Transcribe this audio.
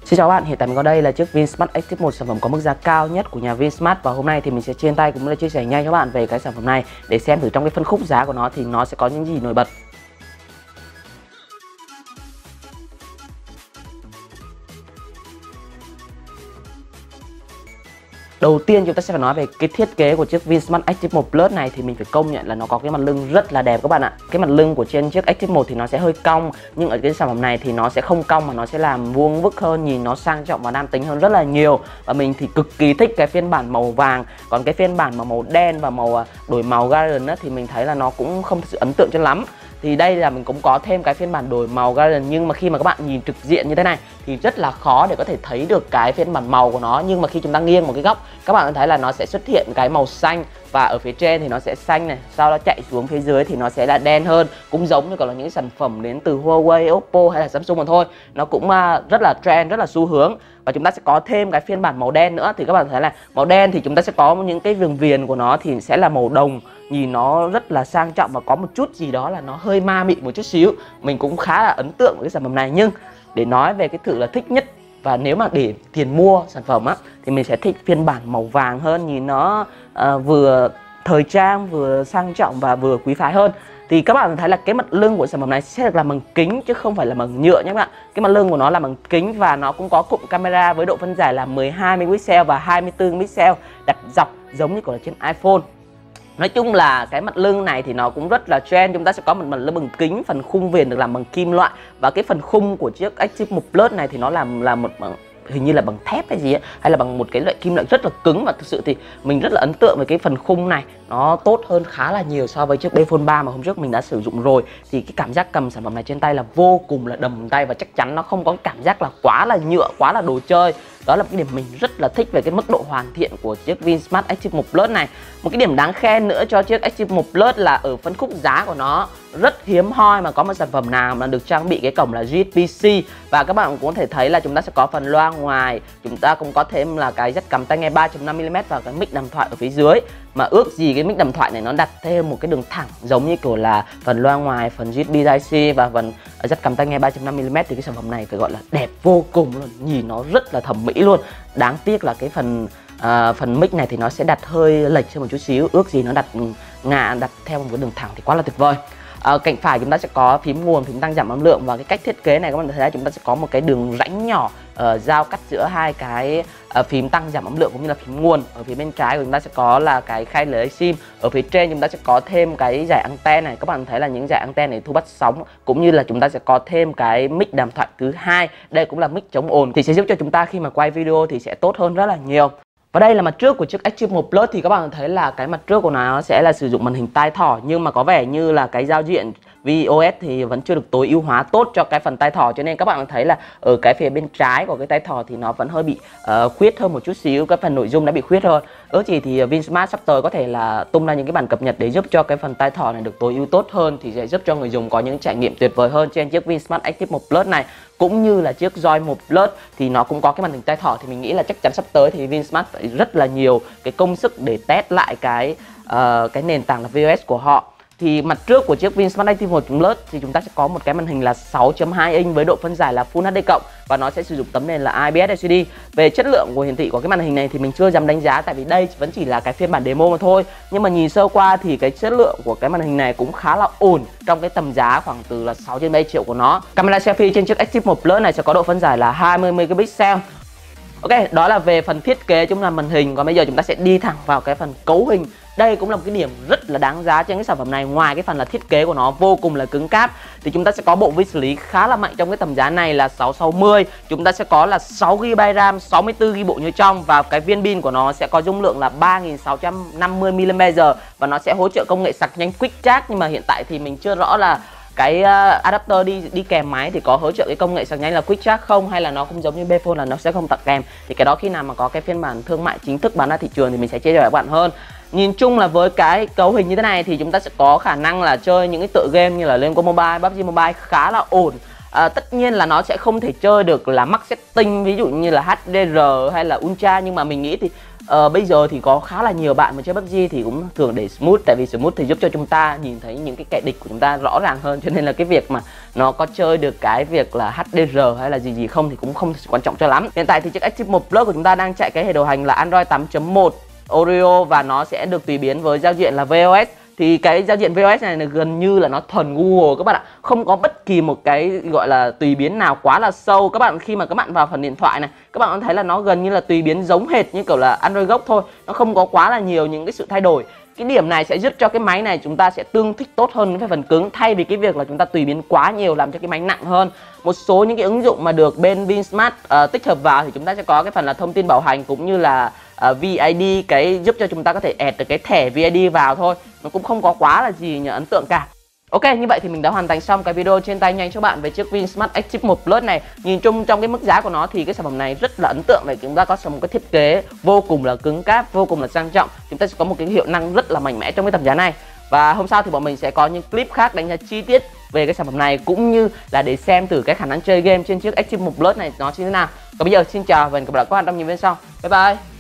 Xin chào các bạn, hiện tại mình có đây là chiếc Vinsmart Active 1, sản phẩm có mức giá cao nhất của nhà Vinsmart. Và hôm nay thì mình sẽ trên tay cũng như là chia sẻ nhanh cho các bạn về cái sản phẩm này để xem thử trong cái phân khúc giá của nó thì nó sẽ có những gì nổi bật. Đầu tiên chúng ta sẽ phải nói về cái thiết kế của chiếc Vinsmart Active 1 Plus này, thì mình phải công nhận là nó có cái mặt lưng rất là đẹp các bạn ạ. Cái mặt lưng của trên chiếc Active 1 thì nó sẽ hơi cong, nhưng ở cái sản phẩm này thì nó sẽ không cong mà nó sẽ làm vuông vức hơn, nhìn nó sang trọng và nam tính hơn rất là nhiều. Và mình thì cực kỳ thích cái phiên bản màu vàng. Còn cái phiên bản mà màu đen và màu đổi màu Garden á, thì mình thấy là nó cũng không thực sự ấn tượng cho lắm. Thì đây là mình cũng có thêm cái phiên bản đổi màu Garden, nhưng mà khi mà các bạn nhìn trực diện như thế này thì rất là khó để có thể thấy được cái phiên bản màu của nó. Nhưng mà khi chúng ta nghiêng một cái góc, các bạn thấy là nó sẽ xuất hiện cái màu xanh, và ở phía trên thì nó sẽ xanh này, sau đó chạy xuống phía dưới thì nó sẽ là đen hơn, cũng giống như còn là những sản phẩm đến từ Huawei, Oppo hay là Samsung mà thôi. Nó cũng rất là trend, rất là xu hướng. Và chúng ta sẽ có thêm cái phiên bản màu đen nữa, thì các bạn thấy là màu đen thì chúng ta sẽ có những cái viền viền của nó thì sẽ là màu đồng, nhìn nó rất là sang trọng và có một chút gì đó là nó hơi ma mị một chút xíu. Mình cũng khá là ấn tượng với cái sản phẩm này. Nhưng để nói về cái thử là thích nhất và nếu mà để tiền mua sản phẩm á thì mình sẽ thích phiên bản màu vàng hơn, nhìn nó vừa thời trang, vừa sang trọng và vừa quý phái hơn. Thì các bạn thấy là cái mặt lưng của sản phẩm này sẽ được làm bằng kính chứ không phải là bằng nhựa nhé các bạn. Cái mặt lưng của nó là bằng kính và nó cũng có cụm camera với độ phân giải là 12 megapixel và 24 megapixel đặt dọc giống như của trên iPhone. Nói chung là cái mặt lưng này thì nó cũng rất là trend. Chúng ta sẽ có một mặt lưng bằng kính, phần khung viền được làm bằng kim loại, và cái phần khung của chiếc Active 1 Plus này thì nó là một hình như là bằng thép hay gì ấy, hay là bằng một cái loại kim loại rất là cứng. Và thực sự thì mình rất là ấn tượng với cái phần khung này, nó tốt hơn khá là nhiều so với chiếc Bphone 3 mà hôm trước mình đã sử dụng rồi. Thì cái cảm giác cầm sản phẩm này trên tay là vô cùng là đầm tay, và chắc chắn nó không có cái cảm giác là quá là nhựa, quá là đồ chơi. Đó là một cái điểm mình rất là thích về cái mức độ hoàn thiện của chiếc Vinsmart Active 1 Plus này. Một cái điểm đáng khen nữa cho chiếc Active 1 Plus là ở phân khúc giá của nó rất hiếm hoi mà có một sản phẩm nào mà được trang bị cái cổng là USB-C. Và các bạn cũng có thể thấy là chúng ta sẽ có phần loa ngoài, chúng ta cũng có thêm là cái jack cầm tai nghe 3.5mm và cái mic đàm thoại ở phía dưới. Mà ước gì cái mic đàm thoại này nó đặt thêm một cái đường thẳng giống như kiểu là phần loa ngoài, phần USB Type-C và phần jack cầm tai nghe 3.5mm. Thì cái sản phẩm này phải gọi là đẹp vô cùng luôn, nhìn nó rất là thẩm mỹ luôn. Đáng tiếc là cái phần mic này thì nó sẽ đặt hơi lệch hơn một chút xíu, ước gì nó đặt đặt theo một cái đường thẳng thì quá là tuyệt vời. Cạnh phải chúng ta sẽ có phím nguồn, phím tăng giảm âm lượng, và cái cách thiết kế này các bạn thấy là chúng ta sẽ có một cái đường rãnh nhỏ giao cắt giữa hai cái phím tăng giảm âm lượng cũng như là phím nguồn. Ở phía bên trái của chúng ta sẽ có là cái khay lấy sim. Ở phía trên chúng ta sẽ có thêm cái dải anten này, các bạn thấy là những dải anten này thu bắt sóng, cũng như là chúng ta sẽ có thêm cái mic đàm thoại thứ hai. Đây cũng là mic chống ồn thì sẽ giúp cho chúng ta khi mà quay video thì sẽ tốt hơn rất là nhiều. Và đây là mặt trước của chiếc Active 1 Plus, thì các bạn thấy là cái mặt trước của nó sẽ là sử dụng màn hình tai thỏ, nhưng mà có vẻ như là cái giao diện VOS thì vẫn chưa được tối ưu hóa tốt cho cái phần tai thỏ, cho nên các bạn thấy là ở cái phía bên trái của cái tai thỏ thì nó vẫn hơi bị khuyết hơn một chút xíu, cái phần nội dung đã bị khuyết hơn. Ước gì thì Vinsmart sắp tới có thể là tung ra những cái bản cập nhật để giúp cho cái phần tai thỏ này được tối ưu tốt hơn, thì sẽ giúp cho người dùng có những trải nghiệm tuyệt vời hơn trên chiếc Vinsmart Active 1 Plus này. Cũng như là chiếc Joy 1 Plus thì nó cũng có cái màn hình tai thỏ, thì mình nghĩ là chắc chắn sắp tới thì Vinsmart phải rất là nhiều cái công sức để test lại cái nền tảng là VOS của họ. Thì mặt trước của chiếc Vinsmart Active 1 Plus thì chúng ta sẽ có một cái màn hình là 6.2 inch với độ phân giải là Full HD+, và nó sẽ sử dụng tấm nền là IPS LCD. Về chất lượng của hiển thị của cái màn hình này thì mình chưa dám đánh giá, tại vì đây vẫn chỉ là cái phiên bản demo mà thôi. Nhưng mà nhìn sơ qua thì cái chất lượng của cái màn hình này cũng khá là ổn trong cái tầm giá khoảng từ là 6/7 triệu của nó. Camera selfie trên chiếc Active 1 Plus này sẽ có độ phân giải là 20 megapixel. Ok, đó là về phần thiết kế chúng là màn hình. Còn bây giờ chúng ta sẽ đi thẳng vào cái phần cấu hình. Đây cũng là một cái điểm rất là đáng giá trên cái sản phẩm này. Ngoài cái phần là thiết kế của nó vô cùng là cứng cáp thì chúng ta sẽ có bộ vi xử lý khá là mạnh trong cái tầm giá này là 660. Chúng ta sẽ có là 6GB RAM, 64GB bộ nhớ trong, và cái viên pin của nó sẽ có dung lượng là 3650 mAh, và nó sẽ hỗ trợ công nghệ sạc nhanh Quick Charge. Nhưng mà hiện tại thì mình chưa rõ là cái adapter đi kèm máy thì có hỗ trợ cái công nghệ sạc nhanh là Quick Charge không, hay là nó cũng giống như Bphone là nó sẽ không tặng kèm. Thì cái đó khi nào mà có cái phiên bản thương mại chính thức bán ra thị trường thì mình sẽ chia sẻ với các bạn hơn. Nhìn chung là với cái cấu hình như thế này thì chúng ta sẽ có khả năng là chơi những cái tựa game như là Liên Quân Mobile, PUBG Mobile khá là ổn. Tất nhiên là nó sẽ không thể chơi được là max setting ví dụ như là HDR hay là Ultra, nhưng mà mình nghĩ thì Bây giờ thì có khá là nhiều bạn mà chơi PUBG thì cũng thường để smooth, tại vì smooth thì giúp cho chúng ta nhìn thấy những cái kẻ địch của chúng ta rõ ràng hơn, cho nên là cái việc mà nó có chơi được cái việc là HDR hay là gì không thì cũng không quan trọng cho lắm. Hiện tại thì chiếc Active 1 Plus của chúng ta đang chạy cái hệ điều hành là Android 8.1 Oreo và nó sẽ được tùy biến với giao diện là VOS. Thì cái giao diện VOS này là gần như là nó thuần Google các bạn ạ, không có bất kỳ một cái gọi là tùy biến nào quá là sâu. Các bạn khi mà các bạn vào phần điện thoại này, các bạn thấy là nó gần như là tùy biến giống hệt như kiểu là Android gốc thôi, nó không có quá là nhiều những cái sự thay đổi. Cái điểm này sẽ giúp cho cái máy này chúng ta sẽ tương thích tốt hơn với phần cứng, thay vì cái việc là chúng ta tùy biến quá nhiều làm cho cái máy nặng hơn. Một số những cái ứng dụng mà được bên Vinsmart tích hợp vào thì chúng ta sẽ có cái phần là thông tin bảo hành cũng như là VID, cái giúp cho chúng ta có thể add được cái thẻ VID vào thôi, nó cũng không có quá là gì ấn tượng cả. Ok, như vậy thì mình đã hoàn thành xong cái video trên tay nhanh cho bạn về chiếc Vinsmart Active 1 Plus này. Nhìn chung trong cái mức giá của nó thì cái sản phẩm này rất là ấn tượng, để chúng ta có một cái thiết kế vô cùng là cứng cáp, vô cùng là sang trọng. Chúng ta sẽ có một cái hiệu năng rất là mạnh mẽ trong cái tầm giá này. Và hôm sau thì bọn mình sẽ có những clip khác đánh giá chi tiết về cái sản phẩm này, cũng như là để xem từ cái khả năng chơi game trên chiếc Active 1 Plus này nó như thế nào. Còn bây giờ xin chào và hẹn gặp lại các bạn trong những video sau. Bye bye.